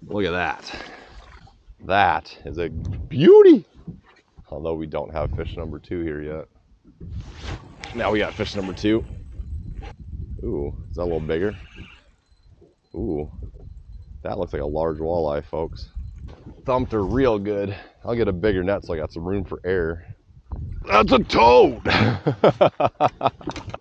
Look at that. That is a beauty. Although we don't have fish number 2 here yet. Now we got fish number 2. Ooh, is that a little bigger? Ooh, that looks like a large walleye, folks. Thumped her real good. I'll get a bigger net so I got some room for air. That's a toad!